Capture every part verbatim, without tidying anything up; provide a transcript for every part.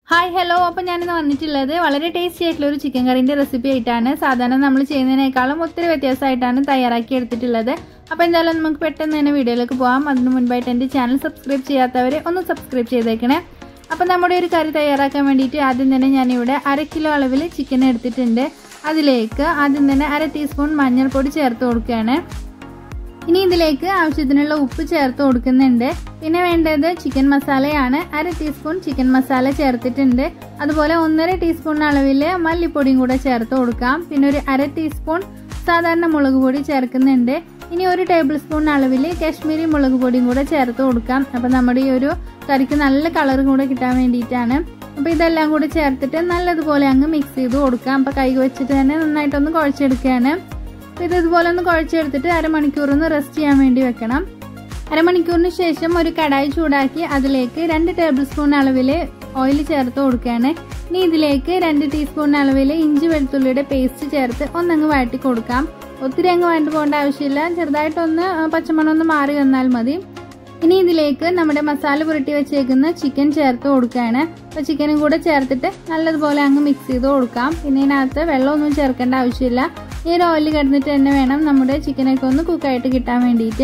Hi hello അപ്പോൾ ഞാനിന്ന് വന്നിട്ടുള്ളത് വളരെ ടേസ്റ്റി ആയിട്ടുള്ള ഒരു ചിക്കൻ കറിന്റെ റെസിപ്പി ആയിട്ടാണ്. സാധാരണ നമ്മൾ ചെയ്യുന്നതിനേക്കാളും ഒത്തിരി വ്യത്യാസമായിട്ടാണ് തയ്യാറാക്കി എടുത്തിട്ടുള്ളത്. അപ്പോൾ എന്തായാലും നമുക്ക് പെട്ടെന്ന് തന്നെ വീഡിയോയിലേക്ക് പോകാം. അതിനു മുൻപായിട്ട് എൻ്റെ ചാനൽ സബ്സ്ക്രൈബ് ചെയ്യാത്തവർ ഒന്ന് സബ്സ്ക്രൈബ് ചെയ്തേക്കണേ. അപ്പോൾ നമ്മുടെ ഒരു കറി തയ്യാറാക്കാൻ വേണ്ടിയിട്ട് ആദ്യം തന്നെ ഞാനിവിടെ അര കിലോ അളവിൽ ചിക്കൻ എടുത്തിട്ടുണ്ട്. അതിലേക്ക് ആദ്യം തന്നെ അര ടീസ്പൂൺ മഞ്ഞൾപ്പൊടി ചേർത്ത് കൊടുക്കുകയാണ്. ഇനി ഇതിലേക്ക് ആവശ്യത്തിനുള്ള ഉപ്പ് ചേർത്ത് കൊടുക്കുന്നുണ്ട്. പിന്നെ വേണ്ടത് ചിക്കൻ മസാലയാണ്. അര ടീസ്പൂൺ ചിക്കൻ മസാല ചേർത്തിട്ടുണ്ട്. അതുപോലെ ഒന്നര ടീസ്പൂൺ അളവിൽ മല്ലിപ്പൊടിയും കൂടെ ചേർത്ത് കൊടുക്കാം. പിന്നെ ഒരു അര ടീസ്പൂൺ സാധാരണ മുളക് പൊടി ചേർക്കുന്നുണ്ട്. ഇനി ഒരു ടേബിൾ സ്പൂൺ അളവിൽ കാശ്മീരി മുളക് പൊടിയും കൂടെ ചേർത്ത് കൊടുക്കാം. അപ്പം നമ്മുടെ ഈ ഒരു കറിക്ക് നല്ല കളർ കൂടെ കിട്ടാൻ വേണ്ടിയിട്ടാണ്. അപ്പോൾ ഇതെല്ലാം കൂടെ ചേർത്തിട്ട് നല്ലതുപോലെ അങ്ങ് മിക്സ് ചെയ്ത് കൊടുക്കാം. അപ്പോൾ കൈ വെച്ചിട്ട് തന്നെ നന്നായിട്ടൊന്ന് കുഴച്ചെടുക്കുകയാണ്. ഇത് ഇതുപോലെ ഒന്ന് കുഴച്ചെടുത്തിട്ട് അരമണിക്കൂർ ഒന്ന് റെസ്റ്റ് ചെയ്യാൻ വേണ്ടി വെക്കണം. അരമണിക്കൂറിന് ശേഷം ഒരു കടായി ചൂടാക്കി അതിലേക്ക് രണ്ട് ടേബിൾ സ്പൂൺ അളവിൽ ഓയിൽ ചേർത്ത് കൊടുക്കുകയാണ്. ഇനി ഇതിലേക്ക് രണ്ട് ടീസ്പൂൺ അളവിൽ ഇഞ്ചി വെളുത്തുള്ളിയുടെ പേസ്റ്റ് ചേർത്ത് ഒന്നങ്ങ് വഴറ്റി കൊടുക്കാം. ഒത്തിരി അങ്ങ് വഴറ്റി പോകേണ്ട ആവശ്യമില്ല, ചെറുതായിട്ടൊന്ന് പച്ചമണം ഒന്ന് മാറി വന്നാൽ മതി. ഇനി ഇതിലേക്ക് നമ്മുടെ മസാല പുരട്ടി വെച്ചേക്കുന്ന ചിക്കൻ ചേർത്ത് കൊടുക്കുകയാണ്. അപ്പോൾ ചിക്കനും കൂടെ ചേർത്തിട്ട് നല്ലതുപോലെ അങ്ങ് മിക്സ് ചെയ്ത് കൊടുക്കാം. പിന്നെ ഇതിനകത്ത് വെള്ളമൊന്നും ചേർക്കേണ്ട ആവശ്യമില്ല. ഈ ഒരു ഓയിൽ കിടന്നിട്ട് തന്നെ വേണം നമ്മുടെ ചിക്കനൊക്കെ ഒന്ന് കുക്കായിട്ട് കിട്ടാൻ വേണ്ടിയിട്ട്.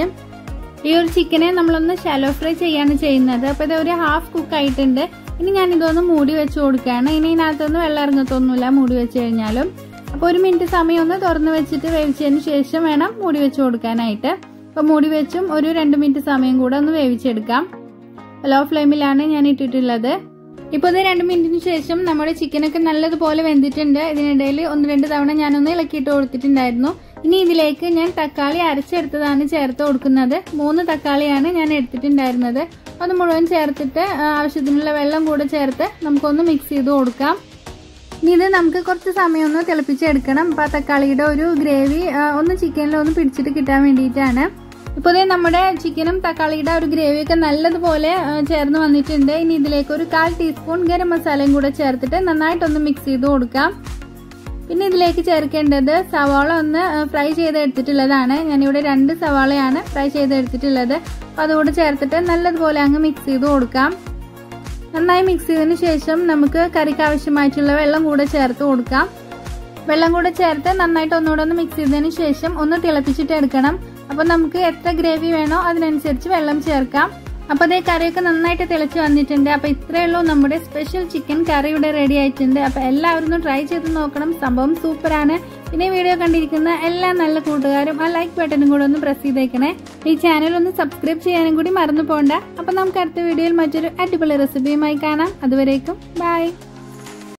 ഈ ഒരു ചിക്കനെ നമ്മളൊന്ന് ഷാലോ ഫ്രൈ ചെയ്യാണ് ചെയ്യുന്നത്. അപ്പോൾ ഇത് ഒരു ഹാഫ് കുക്ക് ആയിട്ടുണ്ട്. ഇനി ഞാൻ ഇതൊന്ന് മൂടി വെച്ച് കൊടുക്കുകയാണ്. ഇനി ഇതിനകത്തൊന്നും വെള്ളം ഇറങ്ങത്തൊന്നുമില്ല മൂടി വെച്ച് കഴിഞ്ഞാലും. അപ്പോൾ ഒരു മിനിറ്റ് സമയം ഒന്ന് തുറന്ന് വെച്ചിട്ട് വേവിച്ചതിന് ശേഷം വേണം മൂടി വെച്ച് കൊടുക്കാനായിട്ട്. അപ്പോൾ മൂടി വെച്ചും ഒരു രണ്ട് മിനിറ്റ് സമയം കൂടെ ഒന്ന് വേവിച്ചെടുക്കാം. ലോ ഫ്ലെയിമിലാണ് ഞാൻ ഇട്ടിട്ടുള്ളത്. ഇപ്പോൾ ഇത് രണ്ട് മിനിറ്റിന് ശേഷം നമ്മുടെ ചിക്കനൊക്കെ നല്ലതുപോലെ വെന്തിട്ടുണ്ട്. ഇതിനിടയിൽ ഒന്ന് രണ്ട് തവണ ഞാനൊന്ന് ഇളക്കിയിട്ട് കൊടുത്തിട്ടുണ്ടായിരുന്നു. ഇനി ഇതിലേക്ക് ഞാൻ തക്കാളി അരച്ചെടുത്തതാണ് ചേർത്ത് കൊടുക്കുന്നത്. മൂന്ന് തക്കാളിയാണ് ഞാൻ എടുത്തിട്ടുണ്ടായിരുന്നത്. അത് മുഴുവൻ ചേർത്തിട്ട് ആവശ്യത്തിനുള്ള വെള്ളം കൂടെ ചേർത്ത് നമുക്കൊന്ന് മിക്സ് ചെയ്ത് കൊടുക്കാം. ഇനി ഇത് നമുക്ക് കുറച്ച് സമയം ഒന്ന് തിളപ്പിച്ചെടുക്കണം. അപ്പോൾ ആ തക്കാളിയുടെ ഒരു ഗ്രേവി ഒന്ന് ചിക്കനിൽ ഒന്ന് പിടിച്ചിട്ട് കിട്ടാൻ വേണ്ടിയിട്ടാണ്. ഇപ്പോൾ ഇതേ നമ്മുടെ ചിക്കനും തക്കാളിയുടെ ഒരു ഗ്രേവിയൊക്കെ നല്ലതുപോലെ ചേർന്ന് വന്നിട്ടുണ്ട്. ഇനി ഇതിലേക്ക് ഒരു കാൽ ടീസ്പൂൺ ഗരം മസാലയും കൂടെ ചേർത്തിട്ട് നന്നായിട്ടൊന്ന് മിക്സ് ചെയ്ത് കൊടുക്കാം. പിന്നെ ഇതിലേക്ക് ചേർക്കേണ്ടത് സവാള ഒന്ന് ഫ്രൈ ചെയ്തെടുത്തിട്ടുള്ളതാണ്. ഞാനിവിടെ രണ്ട് സവാളയാണ് ഫ്രൈ ചെയ്തെടുത്തിട്ടുള്ളത്. അപ്പോൾ അതുകൂടെ ചേർത്തിട്ട് നല്ലതുപോലെ അങ്ങ് മിക്സ് ചെയ്ത് കൊടുക്കാം. നന്നായി മിക്സ് ചെയ്തതിന് ശേഷം നമുക്ക് കറിക്ക് ആവശ്യമായിട്ടുള്ള വെള്ളം കൂടെ ചേർത്ത് കൊടുക്കാം. വെള്ളം കൂടെ ചേർത്ത് നന്നായിട്ട് ഒന്നുകൂടെ ഒന്ന് മിക്സ് ചെയ്തതിന് ശേഷം ഒന്ന് തിളപ്പിച്ചിട്ട് എടുക്കണം. അപ്പോൾ നമുക്ക് എത്ര ഗ്രേവി വേണോ അതിനനുസരിച്ച് വെള്ളം ചേർക്കാം. അപ്പോൾ അതേ കറിയൊക്കെ നന്നായിട്ട് തിളച്ച് വന്നിട്ടുണ്ട്. അപ്പോൾ ഇത്രയേ ഉള്ളൂ നമ്മുടെ സ്പെഷ്യൽ ചിക്കൻ കറി ഇവിടെ റെഡി ആയിട്ടുണ്ട്. അപ്പോൾ എല്ലാവരും ഒന്ന് ട്രൈ ചെയ്ത് നോക്കണം. സംഭവം സൂപ്പറാണ്. പിന്നെ വീഡിയോ കണ്ടിരിക്കുന്ന എല്ലാ നല്ല കൂട്ടുകാരും ആ ലൈക്ക് ബട്ടണും കൂടെ ഒന്ന് പ്രസ് ചെയ്തേക്കണേ. ഈ ചാനൽ ഒന്ന് സബ്സ്ക്രൈബ് ചെയ്യാനും കൂടി മറന്നു പോകണ്ട. അപ്പോൾ നമുക്ക് അടുത്ത വീഡിയോയിൽ മറ്റൊരു അടിപൊളി റെസിപ്പിയുമായി കാണാം. അതുവരേക്കും ബൈ.